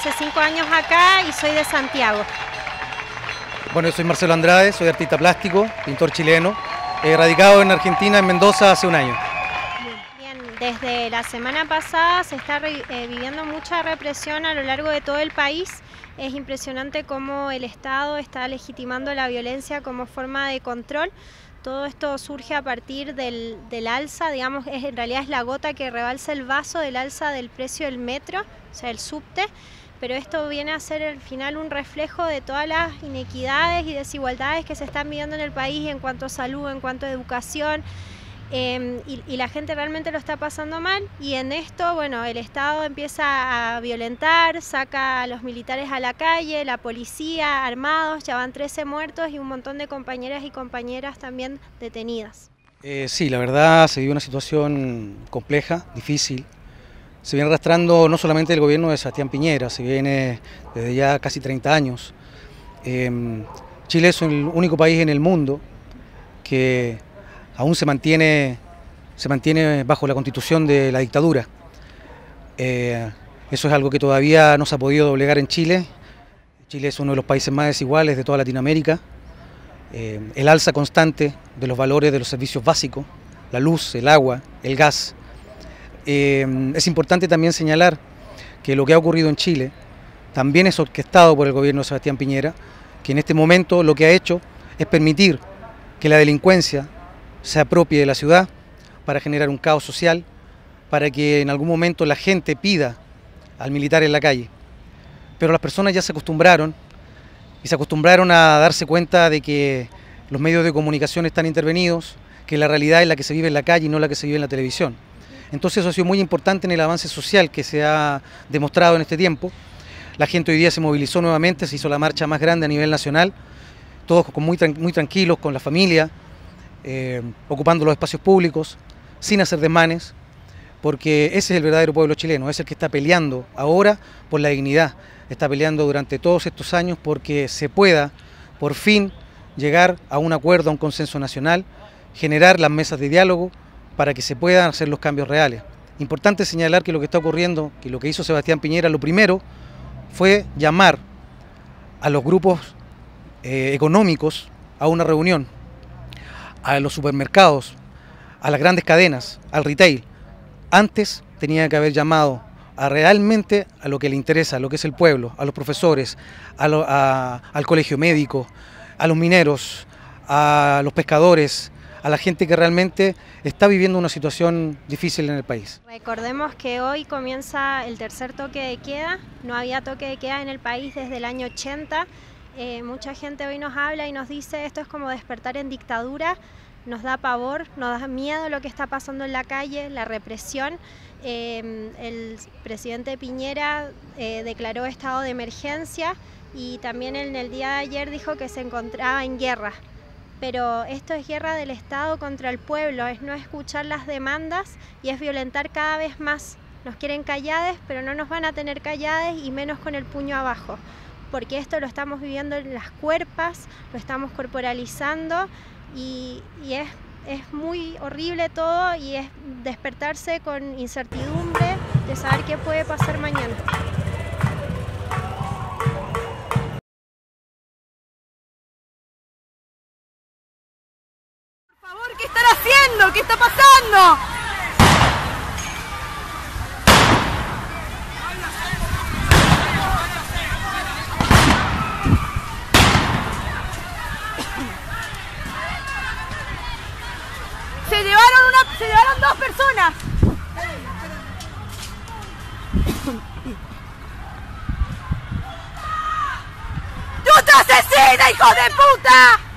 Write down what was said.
hace 5 años acá y soy de Santiago. Bueno, yo soy Marcelo Andrade, soy artista plástico, pintor chileno, radicado en Argentina, en Mendoza, hace un año. Bien, desde la semana pasada se está viviendo mucha represión a lo largo de todo el país. Es impresionante cómo el Estado está legitimando la violencia como forma de control. Todo esto surge a partir del alza, digamos, en realidad es la gota que rebalsa el vaso del alza del precio del metro, o sea, el subte, pero esto viene a ser al final un reflejo de todas las inequidades y desigualdades que se están viviendo en el país en cuanto a salud, en cuanto a educación, y la gente realmente lo está pasando mal, y en esto, bueno, el Estado empieza a violentar, saca a los militares a la calle, la policía, armados, ya van 13 muertos y un montón de compañeras y compañeras también detenidas. Sí, la verdad se vive una situación compleja, difícil. Se viene arrastrando no solamente el gobierno de Sebastián Piñera, se viene desde ya casi 30 años. Chile es el único país en el mundo que aún se mantiene bajo la constitución de la dictadura. Eso es algo que todavía no se ha podido doblegar en Chile. Chile es uno de los países más desiguales de toda Latinoamérica. El alza constante de los valores de los servicios básicos, la luz, el agua, el gas. Es importante también señalar que lo que ha ocurrido en Chile también es orquestado por el gobierno de Sebastián Piñera, que en este momento lo que ha hecho es permitir que la delincuencia se apropie de la ciudad para generar un caos social, para que en algún momento la gente pida al militar en la calle. Pero las personas ya se acostumbraron y se acostumbraron a darse cuenta de que los medios de comunicación están intervenidos, que la realidad es la que se vive en la calle y no la que se vive en la televisión. Entonces eso ha sido muy importante en el avance social que se ha demostrado en este tiempo. La gente hoy día se movilizó nuevamente, se hizo la marcha más grande a nivel nacional, todos muy tranquilos, con la familia, ocupando los espacios públicos, sin hacer desmanes, porque ese es el verdadero pueblo chileno, es el que está peleando ahora por la dignidad, está peleando durante todos estos años porque se pueda, por fin, llegar a un acuerdo, a un consenso nacional, generar las mesas de diálogo para que se puedan hacer los cambios reales. Importante señalar que lo que está ocurriendo, que lo que hizo Sebastián Piñera, lo primero fue llamar a los grupos económicos a una reunión, a los supermercados, a las grandes cadenas, al retail. Antes tenía que haber llamado realmente a lo que le interesa, a lo que es el pueblo, a los profesores, al colegio médico, a los mineros, a los pescadores, a la gente que realmente está viviendo una situación difícil en el país. Recordemos que hoy comienza el tercer toque de queda, no había toque de queda en el país desde el año 80, mucha gente hoy nos habla y nos dice esto es como despertar en dictadura, nos da pavor, nos da miedo lo que está pasando en la calle, la represión. El presidente Piñera declaró estado de emergencia y también en el día de ayer dijo que se encontraba en guerra. Pero esto es guerra del Estado contra el pueblo, es no escuchar las demandas y es violentar cada vez más. Nos quieren callades, pero no nos van a tener callades y menos con el puño abajo, porque esto lo estamos viviendo en las cuerpas, lo estamos corporalizando y es muy horrible todo y es despertarse con incertidumbre de saber qué puede pasar mañana. ¿Qué están haciendo? ¿Qué está pasando? Se llevaron 2 personas. ¡Tú te asesinas, hijo de puta!